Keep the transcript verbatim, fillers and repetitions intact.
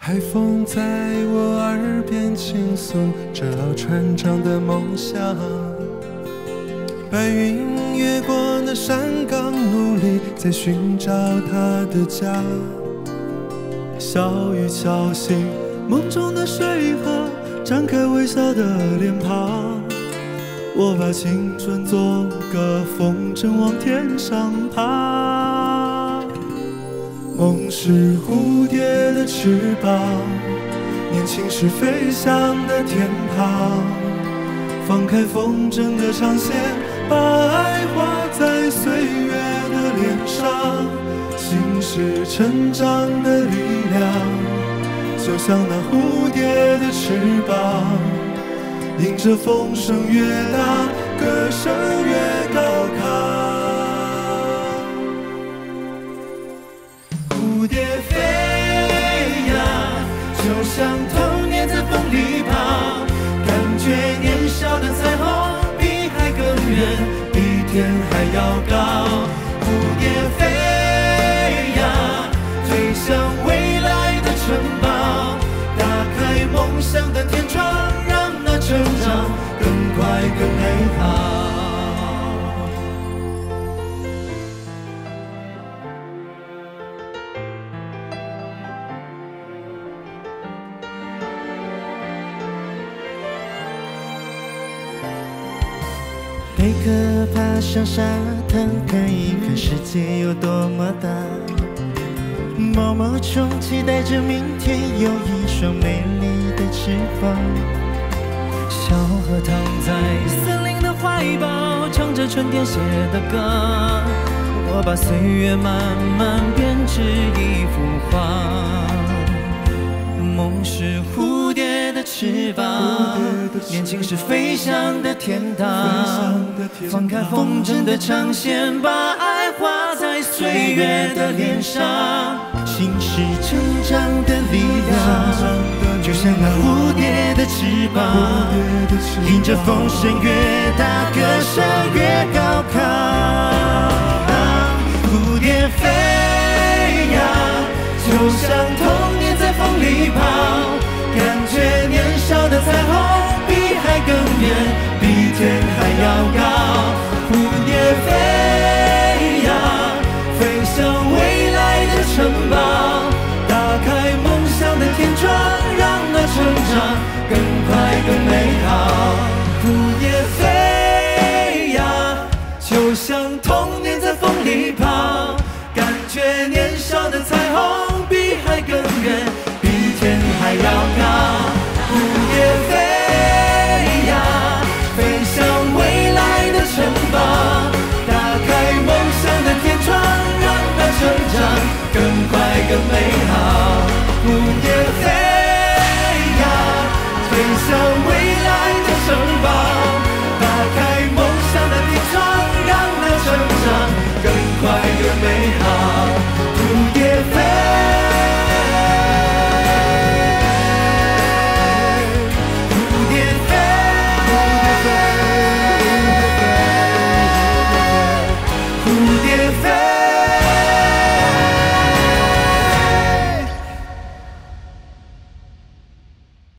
海风在我耳边倾诉着老船长的梦想，白云越过那山岗，努力在寻找他的家。小雨敲醒梦中的水河，张开微笑的脸庞。我把青春做个风筝往天上爬。梦是蝴蝶的翅膀，年轻时飞翔的天堂。放开风筝的长线，把爱画在岁月的脸上。心是成长的力量，就像那蝴蝶的翅膀，迎着风声越大，歌声越高亢。蝴蝶飞呀，就像童年在风里跑，感觉年少的彩虹比海更远，比天还要高。蝴蝶飞呀，飞向未来的城堡，打开梦想的天窗，让那成长更快更美好。 贝壳爬上沙滩，看一看世界有多么大。毛毛虫期待着明天有一双美丽的翅膀。 小河躺在森林的怀抱，唱着春天写的歌。我把岁月慢慢编织一幅画。梦是蝴蝶的翅膀，年轻时飞翔的天堂。放开风筝的长线，把爱画在岁月的脸上。 心是成长的力量，就像那蝴蝶的翅膀，迎着风声越大，歌声越高亢。蝴蝶飞呀，就像童年在风里跑，感觉年少的彩虹比海更远，比天还要高。蝴蝶飞呀，飞向未来的城堡，打开梦想的天窗，让那成长更快更美好。蝴蝶飞呀，就像童年在风里跑，感觉年少的彩虹比海更远，比天还要高。蝴蝶飞呀，飞向未来的城堡，打开梦想的天窗，让它成长更快更美好。蝴蝶飞呀，飞向未